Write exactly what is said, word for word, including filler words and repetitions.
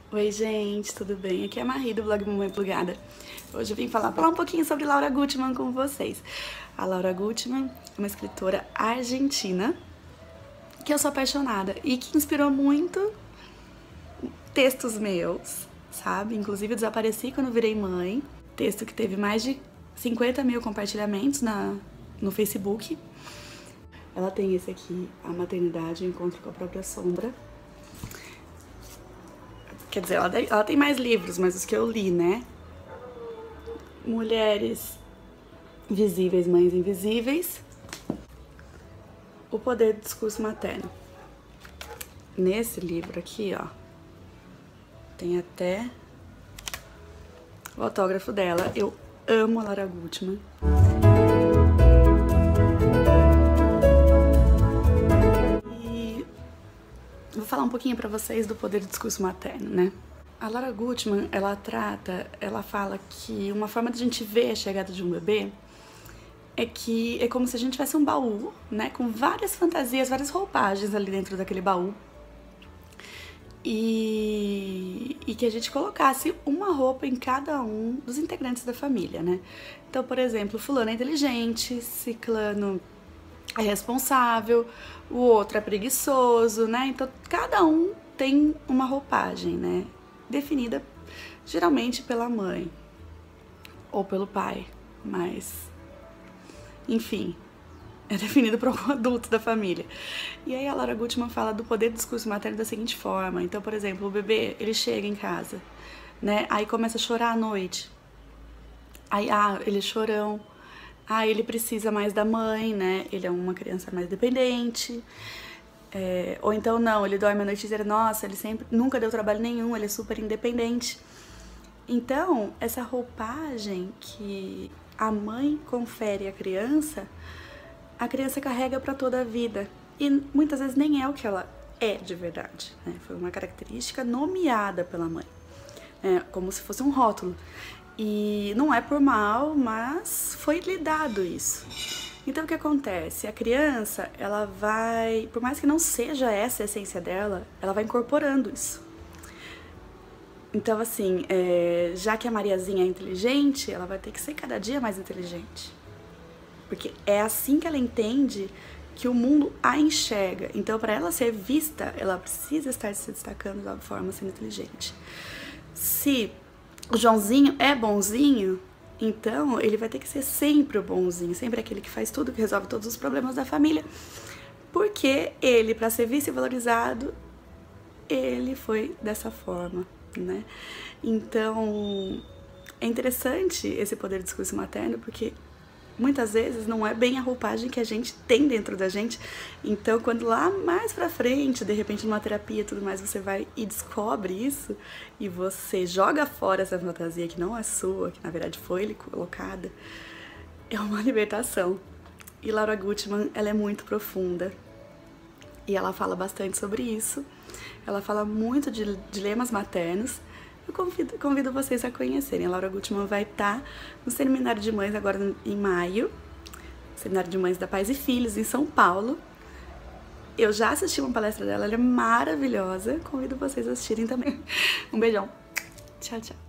Oi gente, tudo bem? Aqui é a Marie do blog Mamãe Plugada. Hoje eu vim falar, falar um pouquinho sobre Laura Gutman com vocês. A Laura Gutman é uma escritora argentina que eu sou apaixonada e que inspirou muito textos meus, sabe? Inclusive eu desapareci quando virei mãe. Texto que teve mais de cinquenta mil compartilhamentos na, no Facebook. Ela tem esse aqui, A Maternidade, o Encontro com a Própria Sombra. Quer dizer, ela, ela tem mais livros, mas os que eu li, né? Mulheres Visíveis, Mães Invisíveis. O Poder do Discurso Materno. Nesse livro aqui, ó, tem até o autógrafo dela. Eu amo a Laura Gutman. Vou falar um pouquinho pra vocês do poder do discurso materno, né? A Laura Gutman, ela trata, ela fala que uma forma de a gente ver a chegada de um bebê é que é como se a gente tivesse um baú, né? Com várias fantasias, várias roupagens ali dentro daquele baú. E, e que a gente colocasse uma roupa em cada um dos integrantes da família, né? Então, por exemplo, fulano é inteligente, ciclano é responsável, o outro é preguiçoso, né? Então, cada um tem uma roupagem, né? Definida geralmente pela mãe ou pelo pai, mas, enfim, é definido por algum adulto da família. E aí a Laura Gutman fala do poder do discurso materno da seguinte forma. Então, por exemplo, o bebê, ele chega em casa, né? Aí começa a chorar à noite. Aí, ah, ele é chorão. Ah, ele precisa mais da mãe, né? Ele é uma criança mais dependente. É, ou então não, ele dorme a noite inteira. Nossa, ele sempre, nunca deu trabalho nenhum, ele é super independente. Então, essa roupagem que a mãe confere à criança, a criança carrega para toda a vida. E muitas vezes nem é o que ela é de verdade, né? Foi uma característica nomeada pela mãe, é, como se fosse um rótulo. E não é por mal, mas foi lhe dado isso. Então o que acontece? A criança, ela vai, por mais que não seja essa a essência dela, ela vai incorporando isso. Então assim, é, já que a Mariazinha é inteligente, ela vai ter que ser cada dia mais inteligente. Porque é assim que ela entende que o mundo a enxerga. Então para ela ser vista, ela precisa estar se destacando da forma sendo inteligente. Se o Joãozinho é bonzinho, então ele vai ter que ser sempre o bonzinho, sempre aquele que faz tudo, que resolve todos os problemas da família, porque ele, para ser visto e valorizado, ele foi dessa forma, né? Então, é interessante esse poder do discurso materno, porque muitas vezes não é bem a roupagem que a gente tem dentro da gente. Então, quando lá mais pra frente, de repente numa terapia e tudo mais, você vai e descobre isso e você joga fora essa fantasia que não é sua, que na verdade foi lhe colocada, é uma libertação. E Laura Gutman, ela é muito profunda e ela fala bastante sobre isso. Ela fala muito de dilemas maternos. Eu convido, convido vocês a conhecerem. A Laura Gutman vai estar no Seminário de Mães agora em maio, Seminário de Mães da Pais e Filhos, em São Paulo. Eu já assisti uma palestra dela, ela é maravilhosa. Convido vocês a assistirem também. Um beijão. Tchau, tchau.